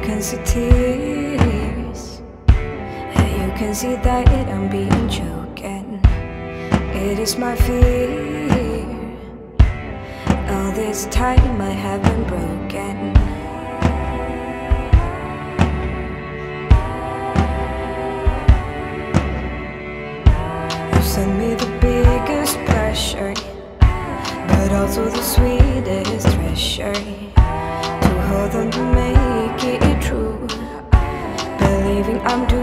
can see tears, and you can see that I'm being choken. It is my fear, all this time I have been broken. You send me the biggest pressure, but also the sweetest treasure, to hold on to make it true, believing I'm doing